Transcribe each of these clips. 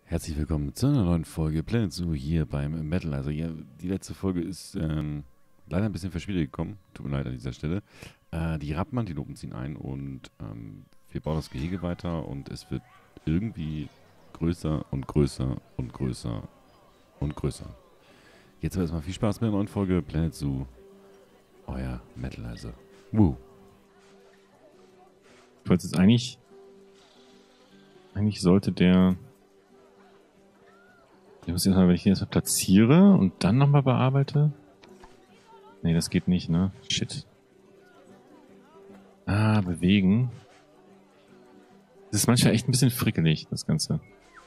Herzlich willkommen zu einer neuen Folge Planet Zoo hier beim Metal. Also ja, die letzte Folge ist leider ein bisschen verspätet gekommen. Tut mir leid an dieser Stelle. Die Rappenantilopen ziehen ein und wir bauen das Gehege weiter und es wird irgendwie größer und größer und größer und größer. Jetzt aber erstmal viel Spaß mit der neuen Folge Planet Zoo. Euer Metal also. Woo. Ich wollte jetzt eigentlich sollte der, ich muss erstmal, wenn ich den erstmal platziere und dann nochmal bearbeite. Nee, das geht nicht, ne? Shit. Bewegen. Das ist manchmal echt ein bisschen frickelig, das Ganze.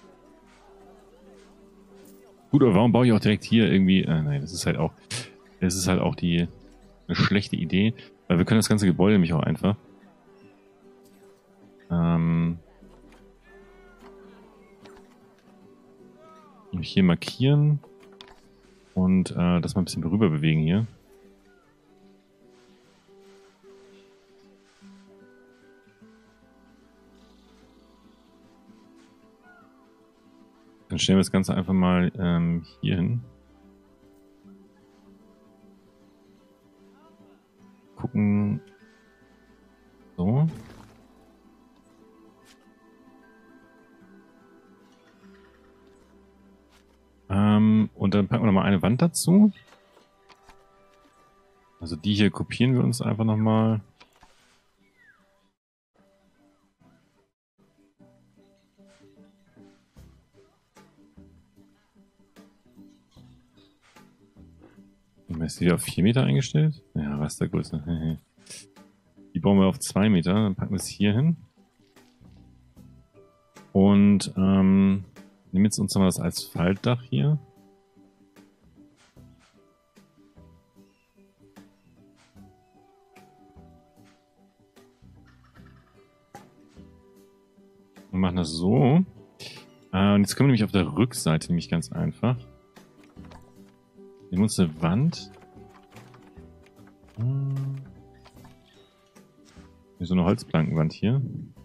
Gut, aber warum baue ich auch direkt hier irgendwie, nein, das ist halt auch eine schlechte Idee, weil wir können das ganze Gebäude nämlich auch einfach hier markieren und das mal ein bisschen rüber bewegen hier. Dann stellen wir das Ganze einfach mal hier hin. Gucken. So. Und dann packen wir nochmal eine Wand dazu. Also die hier kopieren wir uns einfach nochmal. Ist die auf 4 Meter eingestellt? Ja, Rastergröße. Die bauen wir auf 2 Meter. Dann packen wir es hier hin. Und nehmen jetzt uns nochmal das als Faltdach hier. Und machen das so. Und jetzt können wir nämlich auf der Rückseite nämlich ganz einfach. Nehmen uns eine Wand. So eine Holzplankenwand hier.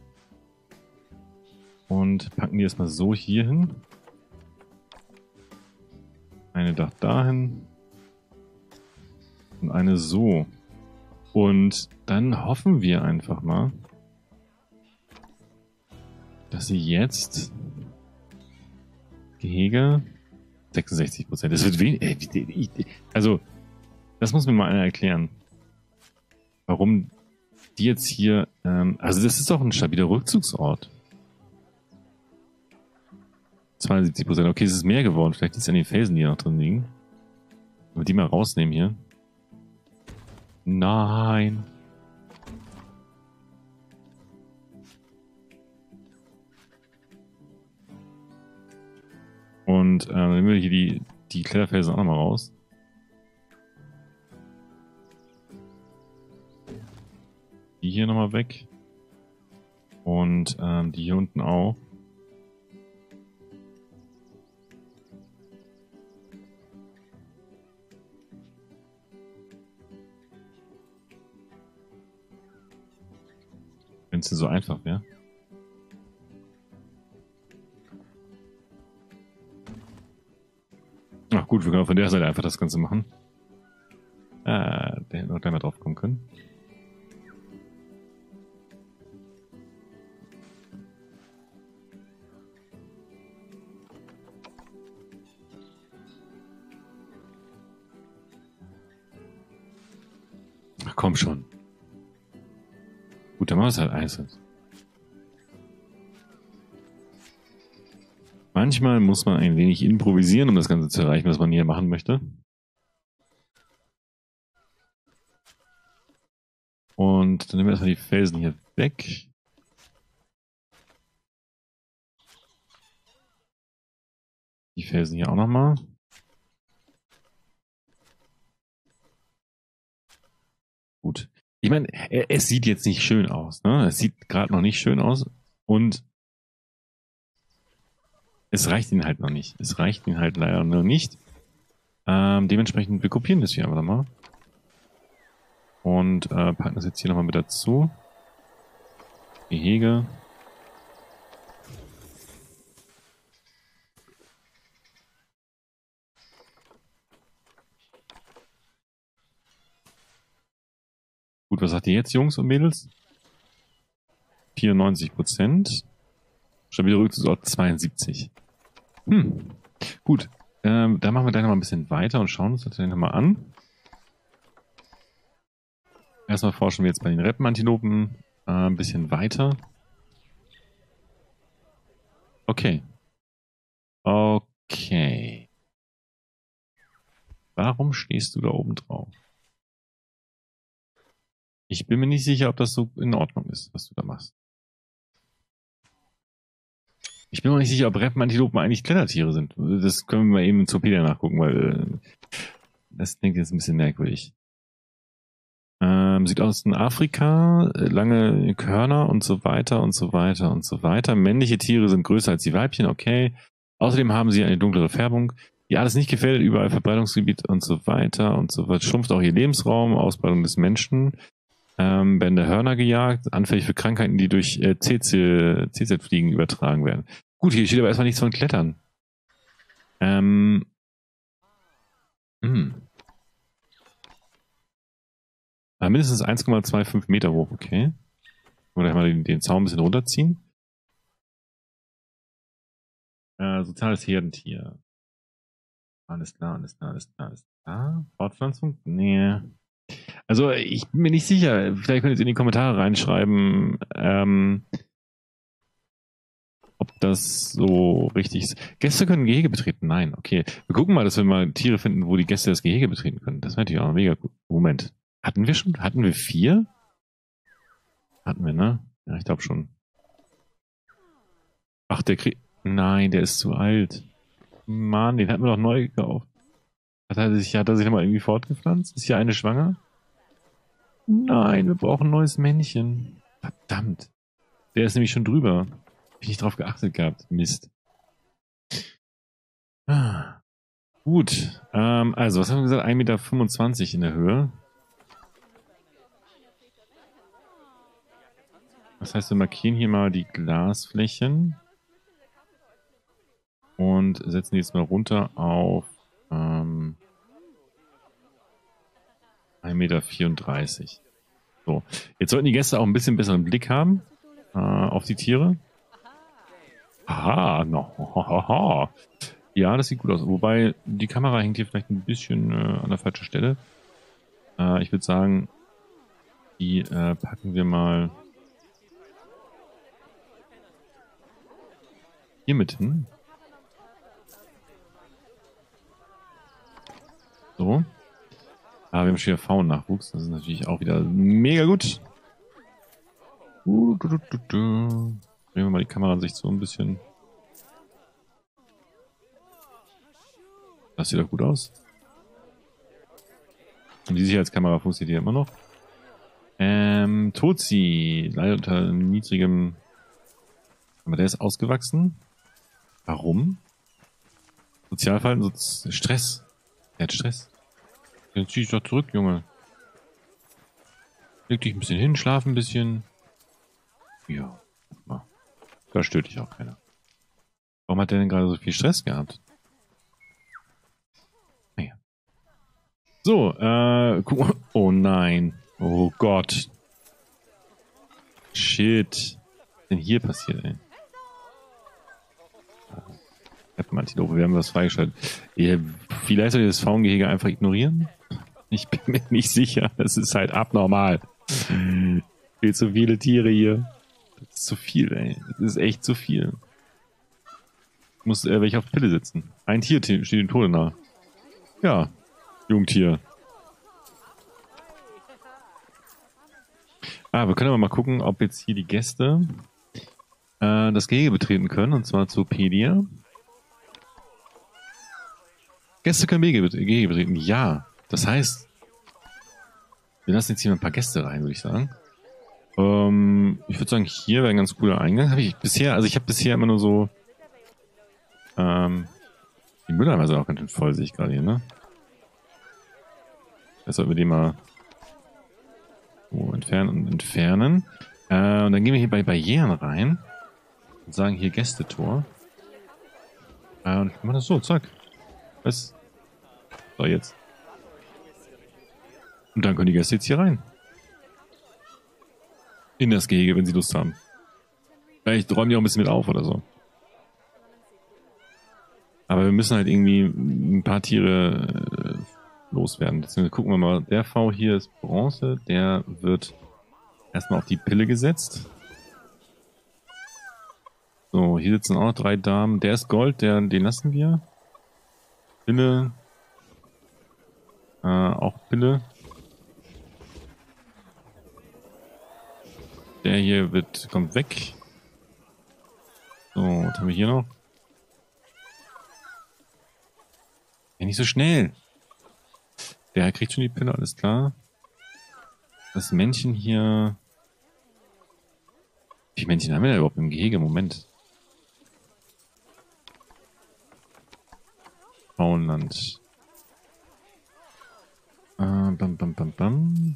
Und packen die erstmal so hier hin. Eine Dach dahin. Und eine so. Und dann hoffen wir einfach mal, dass sie jetzt Gehege 66%. Das wird wenig. Also, das muss mir mal einer erklären. Warum die jetzt hier. Also, das ist doch ein stabiler Rückzugsort. 72%. Okay, es ist mehr geworden. Vielleicht liegt es an den Felsen, die noch drin liegen. Wenn wir die mal rausnehmen hier. Nein. Und dann nehmen wir hier die Kletterfelsen auch nochmal raus. Die hier nochmal weg. Und die hier unten auch. Wenn es so einfach wäre. Ach gut, wir können auch von der Seite einfach das Ganze machen. Der hätte noch gleich mal drauf kommen können. Ach komm schon. Gut, dann machen wir es halt einzeln. Manchmal muss man ein wenig improvisieren, um das Ganze zu erreichen, was man hier machen möchte. Und dann nehmen wir erstmal die Felsen hier weg. Die Felsen hier auch nochmal. Gut. Ich meine, es sieht jetzt nicht schön aus, ne? Es sieht gerade noch nicht schön aus. Und es reicht ihn halt noch nicht. Es reicht ihn halt leider noch nicht. Dementsprechend, wir kopieren das hier einfach nochmal. Und packen das jetzt hier nochmal mit dazu. Gehege. Gut, was sagt ihr jetzt, Jungs und Mädels? 94%. Stabiler Rückzugsort 72. Gut. Da machen wir gleich noch mal ein bisschen weiter und schauen uns das dann nochmal an. Erstmal forschen wir jetzt bei den Reppenantilopen ein bisschen weiter. Okay. Okay. Warum stehst du da oben drauf? Ich bin mir nicht sicher, ob das so in Ordnung ist, was du da machst. Ich bin mir nicht sicher, ob Reppenantilopen eigentlich Klettertiere sind. Das können wir mal eben in Zopedia nachgucken, weil das klingt jetzt ein bisschen merkwürdig. Südosten Afrika, lange Körner und so weiter und so weiter und so weiter. Männliche Tiere sind größer als die Weibchen, okay. Außerdem haben sie eine dunklere Färbung. Ja, alles nicht gefährdet, überall Verbreitungsgebiet und so weiter und so weiter. Schrumpft auch ihr Lebensraum, Ausbreitung des Menschen. Werden der Hörner gejagt, anfällig für Krankheiten, die durch CZ-Fliegen übertragen werden. Gut, hier steht aber erstmal nichts von Klettern. Mindestens 1,25 Meter hoch, okay. Oder mal den Zaun ein bisschen runterziehen. Soziales Herdentier. Alles klar, alles klar, alles klar, alles klar. Fortpflanzung? Nee. Also, ich bin mir nicht sicher. Vielleicht könnt ihr in die Kommentare reinschreiben, ob das so richtig ist. Gäste können Gehege betreten? Nein, okay. Wir gucken mal, dass wir mal Tiere finden, wo die Gäste das Gehege betreten können. Das wäre natürlich auch mega gut. Moment. Hatten wir 4? Hatten wir, ne? Ja, ich glaube schon. Ach, Nein, der ist zu alt. Mann, den hatten wir doch neu gekauft. Hat er sich nochmal irgendwie fortgepflanzt? Ist hier eine schwanger? Nein, wir brauchen ein neues Männchen. Verdammt. Der ist nämlich schon drüber. Hab ich nicht drauf geachtet gehabt. Mist. Gut. Also, was haben wir gesagt? 1,25 Meter in der Höhe. Das heißt, wir markieren hier mal die Glasflächen. Und setzen die jetzt mal runter auf 1,34 Meter. So, jetzt sollten die Gäste auch ein bisschen besseren Blick haben auf die Tiere. Aha, no. Ja, das sieht gut aus. Wobei, die Kamera hängt hier vielleicht ein bisschen an der falschen Stelle. Ich würde sagen, die packen wir mal hier mit hin. So. Wir haben schon wieder Faunennachwuchs. Das ist natürlich auch wieder mega gut. Drehen wir mal die Kameraansicht so ein bisschen. Das sieht doch gut aus. Und die Sicherheitskamera funktioniert hier immer noch. Tozi. Leider unter niedrigem... Aber der ist ausgewachsen. Warum? Sozialverhalten, Stress. Er hat Stress. Jetzt zieh ich doch zurück, Junge. Leg dich ein bisschen hin, schlaf ein bisschen. Ja. Da stört dich auch keiner. Warum hat der denn gerade so viel Stress gehabt? Naja. So, guck mal. Oh nein. Oh Gott. Shit. Was ist denn hier passiert, ey? Reppenantilope, wir haben was freigeschaltet. Vielleicht soll ihr das Faungehege einfach ignorieren? Ich bin mir nicht sicher. Das ist halt abnormal. Viel zu viele Tiere hier. Das ist zu viel, ey. Das ist echt zu viel. Ich muss welche auf Pille sitzen. Ein Tier steht dem Tode nahe. Ja, Jungtier. Wir können aber mal gucken, ob jetzt hier die Gäste das Gehege betreten können. Und zwar zu Pedia. Gäste können Gehege betreten. Ja. Das heißt, wir lassen jetzt hier ein paar Gäste rein, würde ich sagen. Ich würde sagen, hier wäre ein ganz cooler Eingang. Ich habe bisher immer nur so die Mülleimer sind auch ganz schön voll, sehe ich gerade hier, ne? Jetzt sollten wir die mal so entfernen und entfernen. Und dann gehen wir hier bei Barrieren rein und sagen hier Gästetor. Und ich mache das so, zack. Was? So, jetzt. Und dann können die Gäste jetzt hier rein. in das Gehege, wenn sie Lust haben. Vielleicht räumen die auch ein bisschen mit auf oder so. Aber wir müssen halt irgendwie ein paar Tiere loswerden. Deswegen gucken wir mal. Der V hier ist Bronze. Der wird erstmal auf die Pille gesetzt. So, hier sitzen auch noch 3 Damen. Der ist Gold, den lassen wir. Pille. Auch Pille. Der hier kommt weg. So, was haben wir hier noch? Ja, nicht so schnell. Der kriegt schon die Pille, alles klar. Das Männchen hier. Wie viele Männchen haben wir da überhaupt im Gehege? Moment. Frauenland. Bam.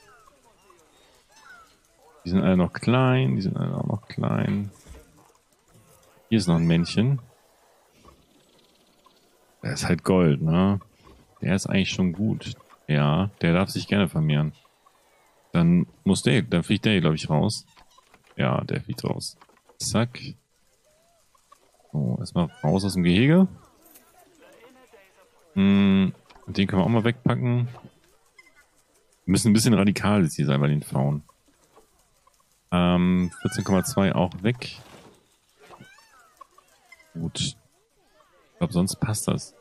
Die sind alle noch klein, die sind alle auch noch klein. Hier ist noch ein Männchen. Der ist halt Gold, ne? Der ist eigentlich schon gut. Ja, der darf sich gerne vermehren. Dann fliegt der, glaube ich, raus. Ja, der fliegt raus. Zack. So, erstmal raus aus dem Gehege. Den können wir auch mal wegpacken. Wir müssen ein bisschen radikal jetzt hier sein bei den Frauen. 14,2 auch weg. Gut. Ich glaube, sonst passt das.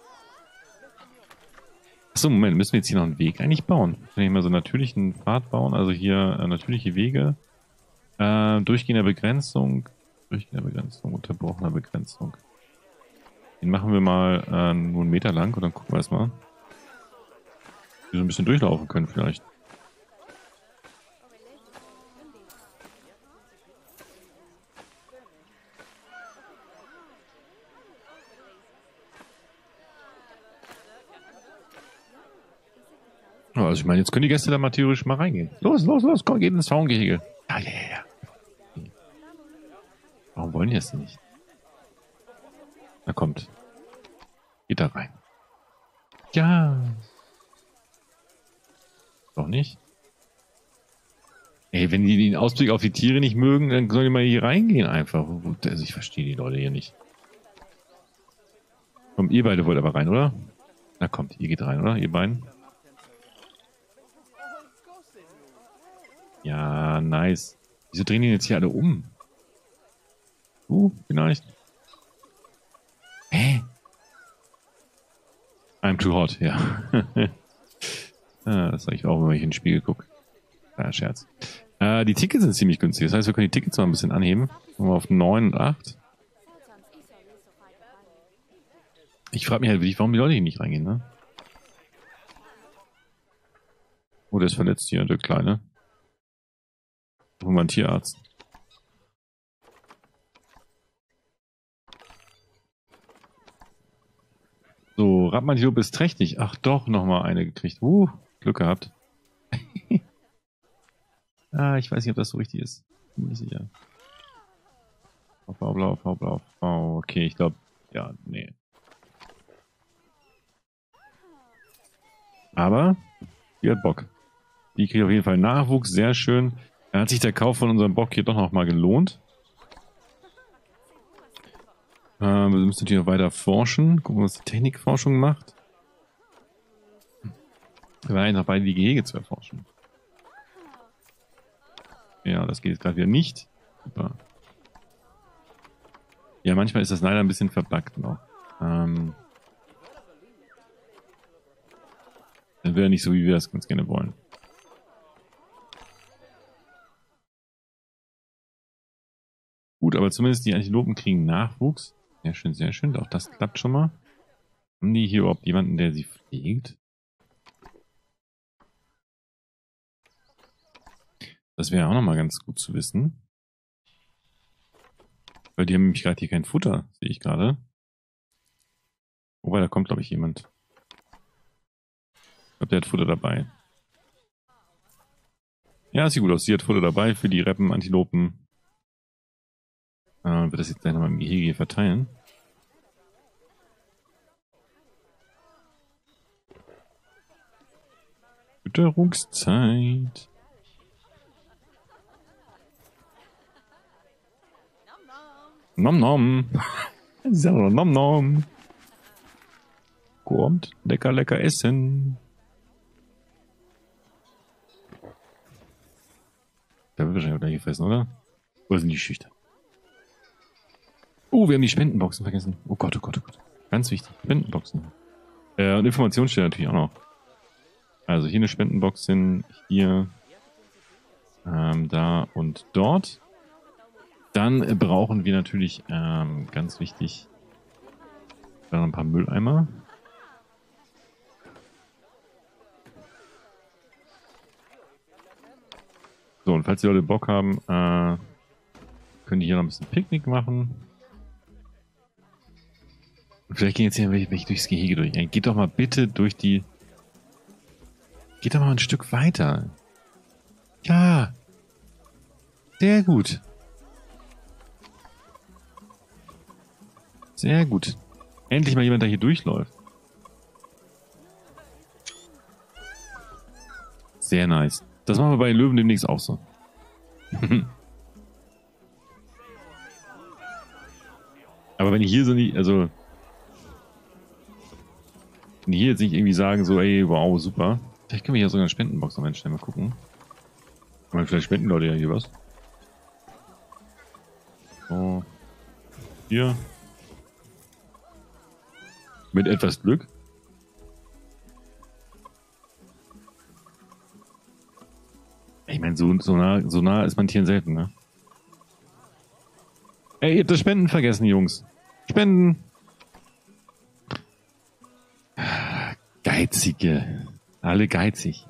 Achso, Moment, müssen wir jetzt hier noch einen Weg eigentlich bauen? Können wir mal so einen natürlichen Pfad bauen? Also hier natürliche Wege. Durchgehender Begrenzung, unterbrochener Begrenzung. Den machen wir mal nur 1 Meter lang und dann gucken wir erstmal. Wir so ein bisschen durchlaufen können vielleicht. Also ich meine, jetzt können die Gäste da mal theoretisch mal reingehen. Los, komm, geht ins Faungehege. Ja. Warum wollen die das denn nicht? Na kommt. Geht da rein. Ja. Doch nicht? Ey, wenn die den Ausblick auf die Tiere nicht mögen, dann sollen die mal hier reingehen einfach. Also ich verstehe die Leute hier nicht. Kommt, ihr beide wollt aber rein, oder? Na kommt, ihr geht rein, oder? Ihr beiden? Ja, nice. Wieso drehen die jetzt hier alle um? Vielleicht. Hä? I'm too hot, ja. Das sage ich auch, wenn ich in den Spiegel gucke. Scherz. Die Tickets sind ziemlich günstig. Das heißt, wir können die Tickets mal ein bisschen anheben. Mal auf 9 und 8. Ich frage mich halt, warum die Leute hier nicht reingehen, ne? Oh, der ist verletzt hier, der Kleine. Holen wir einen Tierarzt. So, Radmantilope ist trächtig. Ach doch, nochmal eine gekriegt. Glück gehabt. Ich weiß nicht, ob das so richtig ist. Bin mir nicht sicher. V. Okay, ich glaube, ja, nee. Aber, die hat Bock. Die kriegt auf jeden Fall Nachwuchs, sehr schön. Da hat sich der Kauf von unserem Bock hier doch nochmal gelohnt. Wir müssen natürlich noch weiter forschen. Gucken, was die Technikforschung macht. Wir waren eigentlich noch beide die Gehege zu erforschen. Ja, das geht jetzt gerade wieder nicht. Super. Ja, manchmal ist das leider ein bisschen verbuggt noch. Dann wäre nicht so, wie wir das ganz gerne wollen. Gut, aber zumindest die Antilopen kriegen Nachwuchs. Sehr schön, sehr schön. Auch das klappt schon mal. Haben die hier überhaupt jemanden, der sie pflegt? Das wäre auch nochmal ganz gut zu wissen. Weil die haben nämlich gerade hier kein Futter, sehe ich gerade. Wobei, da kommt, glaube ich, jemand. Ich glaube, der hat Futter dabei. Ja, sieht gut aus. Sie hat Futter dabei für die Reppen, Antilopen. Wird das jetzt gleich nochmal im Gehege hier verteilen. Fütterungszeit. Nom nom. Nom nom. Kommt. Lecker, lecker essen. Der wird wahrscheinlich auch gleich gefressen, oder? Oder sind die schüchtern? Oh, wir haben die Spendenboxen vergessen. Oh Gott, oh Gott, oh Gott. Ganz wichtig. Spendenboxen. Und Informationen stehen natürlich auch noch. Also hier eine Spendenbox hin, hier, da und dort. Dann brauchen wir natürlich, ganz wichtig, dann ein paar Mülleimer. So, und falls die Leute Bock haben, können die hier noch ein bisschen Picknick machen. Und vielleicht gehen jetzt hier welche durchs Gehege durch. Ey, geht doch mal bitte durch die... Geht doch mal ein Stück weiter. Ja. Sehr gut. Sehr gut. Endlich mal jemand, der hier durchläuft. Sehr nice. Das machen wir bei den Löwen demnächst auch so. Aber wenn die hier so nicht, also... Wenn die hier jetzt nicht irgendwie sagen so, ey, wow, super. Vielleicht können wir hier sogar eine Spendenbox noch einstellen, mal gucken. Aber vielleicht spenden Leute ja hier was. So. Hier. Mit etwas Glück. Ich meine, so nah ist man Tieren selten, ne? Ey, ihr habt das Spenden vergessen, Jungs. Spenden! Geizige. Alle geizig.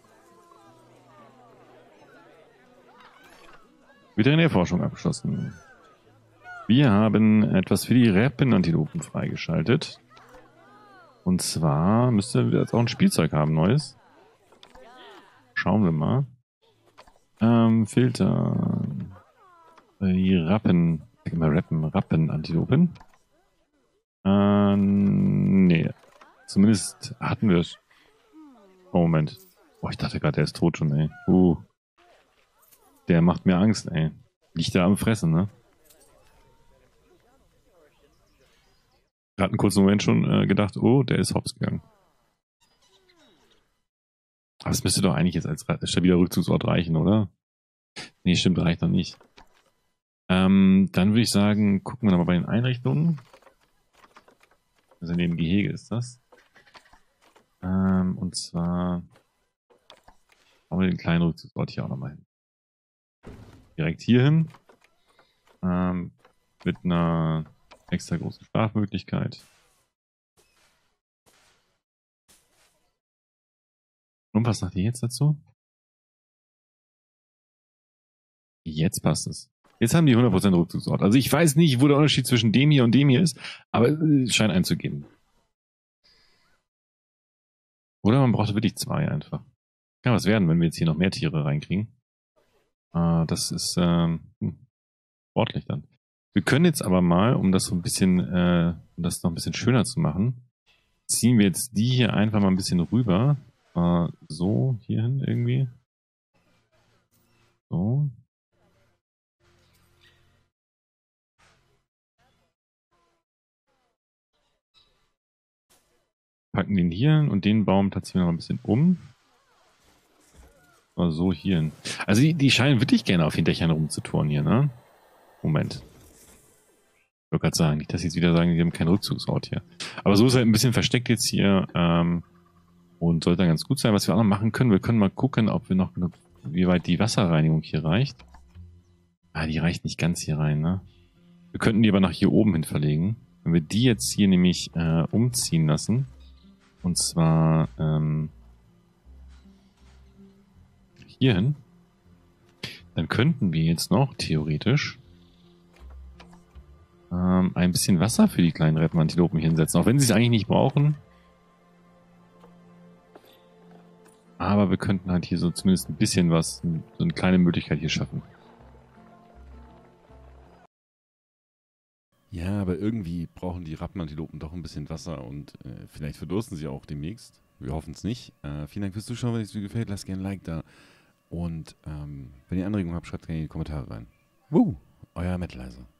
Veterinärforschung abgeschlossen. Wir haben etwas für die Rappenantilopen freigeschaltet. Und zwar müsste wir jetzt auch ein Spielzeug haben, neues. Schauen wir mal. Filter. Die Rappen. Ich sag mal Rappenantilopen. Nee. Zumindest hatten wir es. Oh, Moment. Boah, ich dachte gerade, der ist tot schon, ey. Der macht mir Angst, ey. Liegt da am Fressen, ne? Gerade einen kurzen Moment schon gedacht, oh, der ist hops gegangen. Aber es müsste doch eigentlich jetzt als stabiler Rückzugsort reichen, oder? Nee, stimmt, reicht noch nicht. Dann würde ich sagen, gucken wir nochmal bei den Einrichtungen. Also neben Gehege ist das. Und zwar haben wir den kleinen Rückzugsort hier auch nochmal hin. Direkt hier hin. Mit einer extra großen Schlafmöglichkeit. Und was sagt ihr jetzt dazu? Jetzt passt es. Jetzt haben die 100% Rückzugsort. Also ich weiß nicht, wo der Unterschied zwischen dem hier und dem hier ist, aber es scheint einzugeben. Oder man braucht wirklich zwei einfach. Kann was werden, wenn wir jetzt hier noch mehr Tiere reinkriegen. Das ist sportlich dann. Wir können jetzt aber mal, um das so ein bisschen, um das noch ein bisschen schöner zu machen, ziehen wir jetzt die hier einfach mal ein bisschen rüber. So, hierhin irgendwie. So. Packen den hier hin und den Baum platzieren wir noch ein bisschen um. So hier hin. Also die scheinen wirklich gerne auf den Dächern rumzutouren hier, ne? Moment. Ich wollte gerade sagen, nicht, dass sie jetzt wieder sagen, die haben keinen Rückzugsort hier. Aber so ist er ein bisschen versteckt jetzt hier und sollte dann ganz gut sein. Was wir auch noch machen können, wir können mal gucken, ob wir noch genug, wie weit die Wasserreinigung hier reicht. Die reicht nicht ganz hier rein, ne? Wir könnten die aber nach hier oben hin verlegen. Wenn wir die jetzt hier nämlich umziehen lassen, und zwar hierhin, dann könnten wir jetzt noch theoretisch ein bisschen Wasser für die kleinen Rappenantilopen hinsetzen, auch wenn sie es eigentlich nicht brauchen. Aber wir könnten halt hier so zumindest ein bisschen was, so eine kleine Möglichkeit hier schaffen. Ja, aber irgendwie brauchen die Rappenantilopen doch ein bisschen Wasser und vielleicht verdursten sie auch demnächst. Wir hoffen es nicht. Vielen Dank fürs Zuschauen. Wenn es dir gefällt, lasst gerne ein Like da. Und wenn ihr Anregungen habt, schreibt gerne in die Kommentare rein. Euer Metalizer.